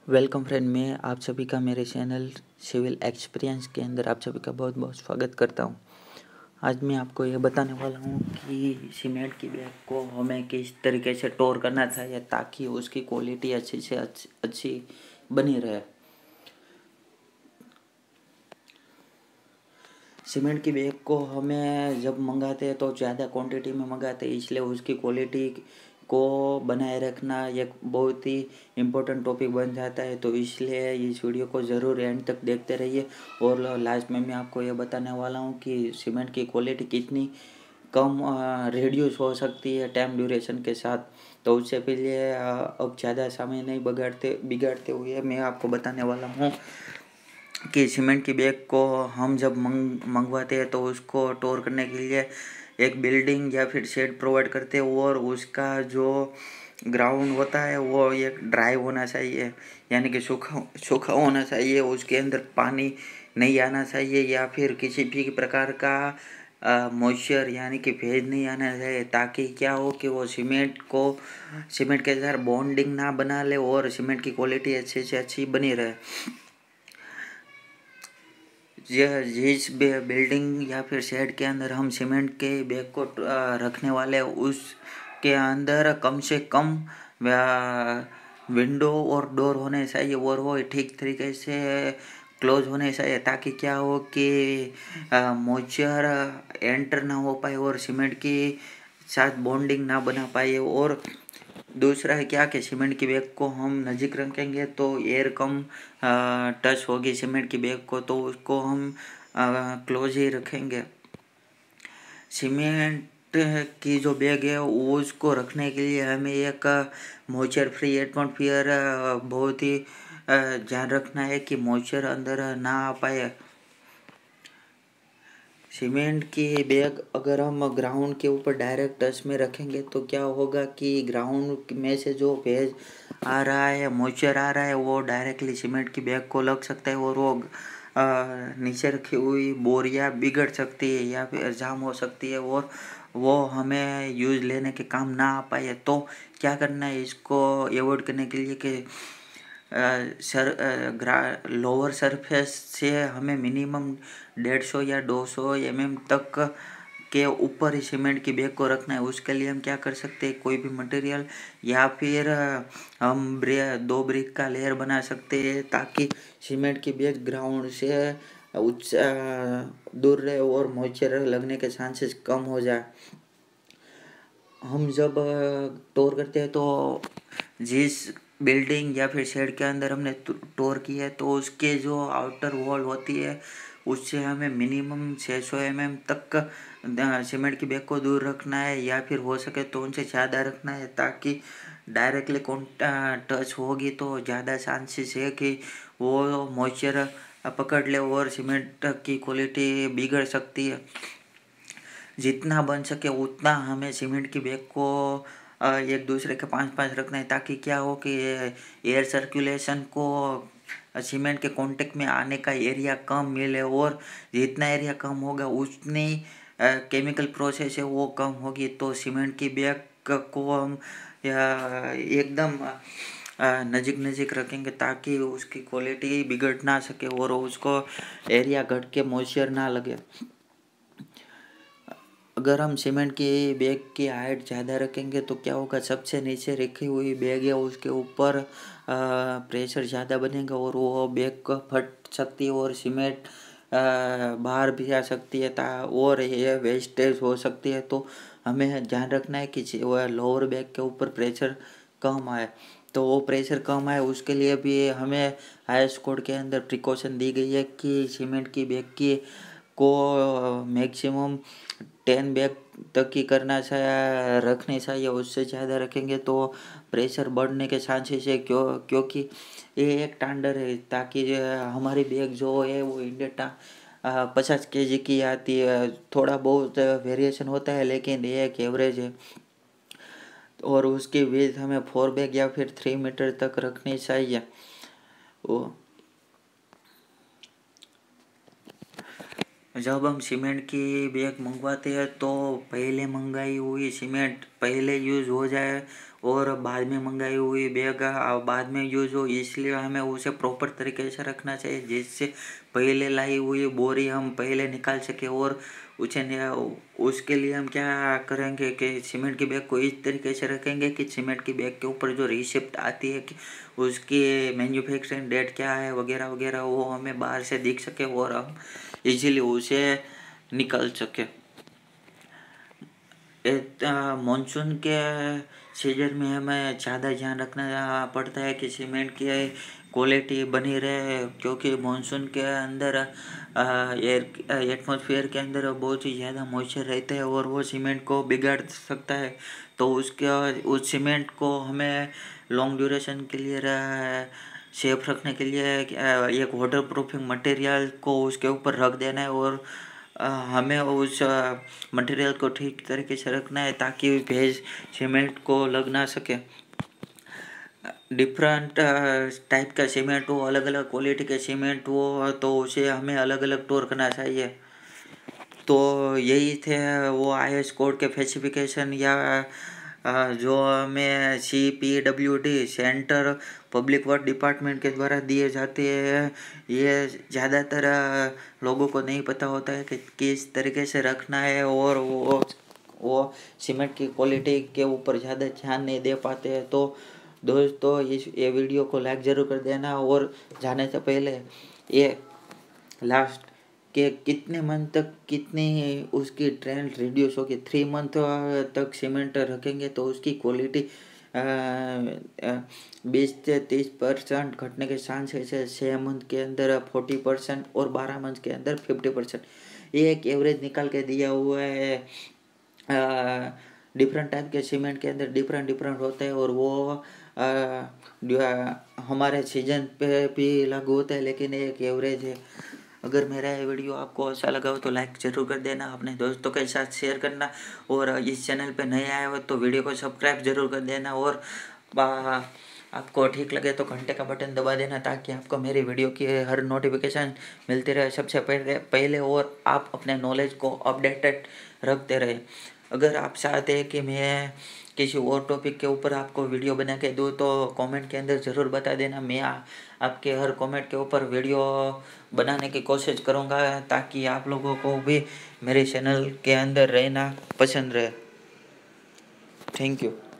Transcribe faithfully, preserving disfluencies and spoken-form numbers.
Welcome friend, मैं आप सभी का मेरे चैनल सिविल एक्सपीरियंस के अंदर आप सभी का बहुत बहुत स्वागत करता हूं। आज मैं आपको ये बताने वाला हूं कि सीमेंट की बैग को हमें किस तरीके से टोर करना चाहिए ताकि उसकी क्वालिटी अच्छी से अच्छी अच्छी बनी रहे। सीमेंट की बैग को हमें जब मंगाते हैं तो ज़्यादा क्वांटिटी में मंगाते हैं, इसलिए उसकी क्वालिटी को बनाए रखना एक बहुत ही इम्पोर्टेंट टॉपिक बन जाता है। तो इसलिए इस वीडियो को ज़रूर एंड तक देखते रहिए और लास्ट में मैं आपको ये बताने वाला हूँ कि सीमेंट की क्वालिटी कितनी कम रिड्यूस हो सकती है टाइम ड्यूरेशन के साथ। तो उससे पहले अब ज़्यादा समय नहीं बगाड़ते बिगाड़ते हुए मैं आपको बताने वाला हूँ कि सीमेंट की बैग को हम जब मंग मंगवाते हैं तो उसको टोर करने के लिए एक बिल्डिंग या फिर शेड प्रोवाइड करते हैं और उसका जो ग्राउंड होता है वो एक ड्राई होना चाहिए, यानी कि सूखा सूखा होना चाहिए। उसके अंदर पानी नहीं आना चाहिए या फिर किसी भी प्रकार का मॉइस्चर यानी कि भेज नहीं आना चाहिए, ताकि क्या हो कि वो सीमेंट को सीमेंट के साथ बॉन्डिंग ना बना ले और सीमेंट की क्वालिटी अच्छे से अच्छी बनी रहे। यह जिस बिल्डिंग या फिर शेड के अंदर हम सीमेंट के बैग को रखने वाले उसके अंदर कम से कम विंडो और डोर होने चाहिए और वो ठीक तरीके से क्लोज होने चाहिए, ताकि क्या हो कि मॉइस्चर एंटर ना हो पाए और सीमेंट की साथ बॉन्डिंग ना बना पाए। और दूसरा है क्या कि सीमेंट की बैग को हम नज़दीक रखेंगे तो एयर कम टच होगी सीमेंट की बैग को, तो उसको हम क्लोज ही रखेंगे। सीमेंट की जो बैग है वो उसको रखने के लिए हमें एक मॉइस्चर फ्री एटमॉस्फेयर बहुत ही ध्यान रखना है कि मॉइस्चर अंदर ना आ पाए। सीमेंट की बैग अगर हम ग्राउंड के ऊपर डायरेक्ट टच में रखेंगे तो क्या होगा कि ग्राउंड में से जो भेज आ रहा है, मॉइस्चर आ रहा है, वो डायरेक्टली सीमेंट की बैग को लग सकता है और वो नीचे रखी हुई बोरियां बिगड़ सकती है या फिर जाम हो सकती है और वो हमें यूज लेने के काम ना आ पाए। तो क्या करना है इसको अवॉइड करने के लिए कि सर ग्रा लोअर सरफेस से हमें मिनिमम डेढ़ सौ या दो सौ एम एम तक के ऊपर ही सीमेंट की बैग को रखना है। उसके लिए हम क्या कर सकते हैं, कोई भी मटेरियल या फिर हम ब्रे दो ब्रिक का लेयर बना सकते हैं ताकि सीमेंट की बैग ग्राउंड से उच्च दूर रहे और मॉइस्चर लगने के चांसेस कम हो जाए। हम जब टोर करते हैं तो जिस बिल्डिंग या फिर शेड के अंदर हमने टोर किया है तो उसके जो आउटर वॉल होती है उससे हमें मिनिमम छः सौ एम एम तक सीमेंट की बैग को दूर रखना है या फिर हो सके तो उनसे ज़्यादा रखना है, ताकि डायरेक्टली टच होगी तो ज़्यादा चांसेस है कि वो मॉइस्चर पकड़ ले और सीमेंट की क्वालिटी बिगड़ सकती है। जितना बन सके उतना हमें सीमेंट की बैग को एक दूसरे के पास पास रखना है, ताकि क्या हो कि एयर सर्कुलेशन को सीमेंट के कांटेक्ट में आने का एरिया कम मिले और जितना एरिया कम होगा उतनी केमिकल प्रोसेस है वो कम होगी। तो सीमेंट की बैग को हम एकदम नज़दीक नज़दीक रखेंगे ताकि उसकी क्वालिटी बिगड़ ना सके और उसको एरिया घट के मॉइस्चर ना लगे। अगर हम सीमेंट की बैग की हाइट ज़्यादा रखेंगे तो क्या होगा, सबसे नीचे रखी हुई बैग है उसके ऊपर प्रेशर ज़्यादा बनेगा और वो बैग फट सकती है और सीमेंट बाहर भी आ सकती है ता और ये वेस्टेज हो सकती है। तो हमें ध्यान रखना है कि वह लोअर बैग के ऊपर प्रेशर कम आए। तो वो प्रेशर कम आए उसके लिए भी हमें आईएस कोड के अंदर प्रिकॉशन दी गई है कि सीमेंट की बैग की को मैक्सिमम टेन बैग तक ही करना चाहिए रखनी चाहिए। उससे ज़्यादा रखेंगे तो प्रेशर बढ़ने के चांसेस है, क्यों क्योंकि ये एक स्टैंडर्ड है, ताकि हमारी बैग जो है वो इंडिया पचास के जी की आती है। थोड़ा बहुत वेरिएशन होता है लेकिन ये एक एवरेज है और उसकी विड्थ हमें फोर बैग या फिर थ्री मीटर तक रखनी चाहिए। वो जब हम सीमेंट की बैग मंगवाते हैं तो पहले मंगाई हुई सीमेंट पहले यूज़ हो जाए और बाद में मंगाई हुई बैग बाद में यूज़ हो, इसलिए हमें उसे प्रॉपर तरीके से रखना चाहिए जिससे पहले लाई हुई बोरी हम पहले निकाल सके। और उसे उसके लिए हम क्या करेंगे कि सीमेंट की बैग को इस तरीके से रखेंगे कि सीमेंट की बैग के ऊपर जो रिसिप्ट आती है कि उसकी मैन्युफैक्चरिंग डेट क्या है वगैरह वगैरह वो हमें बाहर से दिख सके और हम इजीली उसे निकल सके। मानसून के सीजन में हमें ज़्यादा ध्यान रखना पड़ता है कि सीमेंट की क्वालिटी बनी रहे, क्योंकि मानसून के अंदर एयर एटमॉस्फेयर के अंदर बहुत ही ज़्यादा मॉइस्चर रहते हैं और वो सीमेंट को बिगाड़ सकता है। तो उसके उस सीमेंट को हमें लॉन्ग ड्यूरेशन के लिए सेफ रखने के लिए एक वाटर प्रूफिंग मटेरियल को उसके ऊपर रख देना है और हमें उस मटेरियल को ठीक तरीके से रखना है ताकि भेज सीमेंट को लग ना सके। डिफरेंट टाइप का सीमेंट हो, अलग अलग क्वालिटी के सीमेंट हो, तो उसे हमें अलग अलग स्टोर करना चाहिए। तो यही थे वो आई एस कोड के स्पेसिफिकेशन या जो हमें C P W D centre public work department के द्वारा दिए जाते हैं। ये ज़्यादातर लोगों को नहीं पता होता है कि किस तरीके से रखना है और वो वो सीमेंट की क्वालिटी के ऊपर ज़्यादा ध्यान नहीं दे पाते हैं। तो दोस्तों इस ये वीडियो को लाइक ज़रूर कर देना और जाने से पहले ये लास्ट के कितने मंथ तक कितनी उसकी ट्रेंड रिड्यूस होगी। थ्री मंथ तक सीमेंट रखेंगे तो उसकी क्वालिटी बीस से तीस परसेंट घटने के चांसेस है। छः मंथ के अंदर फोर्टी परसेंट और बारह मंथ के अंदर फिफ्टी परसेंट। ये एक एवरेज निकाल के दिया हुआ है। डिफरेंट टाइप के सीमेंट के अंदर डिफरेंट डिफरेंट होते हैं और वो आ, हमारे सीजन पे भी लागू होता है, लेकिन एक एवरेज है। अगर मेरा ये वीडियो आपको अच्छा लगा हो तो लाइक ज़रूर कर देना, अपने दोस्तों के साथ शेयर करना और इस चैनल पे नए आए हो तो वीडियो को सब्सक्राइब ज़रूर कर देना और आपको ठीक लगे तो घंटे का बटन दबा देना ताकि आपको मेरी वीडियो की हर नोटिफिकेशन मिलती रहे सबसे पहले पहले और आप अपने नॉलेज को अपडेटेड रखते रहे। अगर आप चाहते हैं कि मैं किसी और टॉपिक के ऊपर आपको वीडियो बना के दूँ तो कमेंट के अंदर ज़रूर बता देना। मैं आपके हर कमेंट के ऊपर वीडियो बनाने की कोशिश करूँगा ताकि आप लोगों को भी मेरे चैनल के अंदर रहना पसंद रहे। Thank you.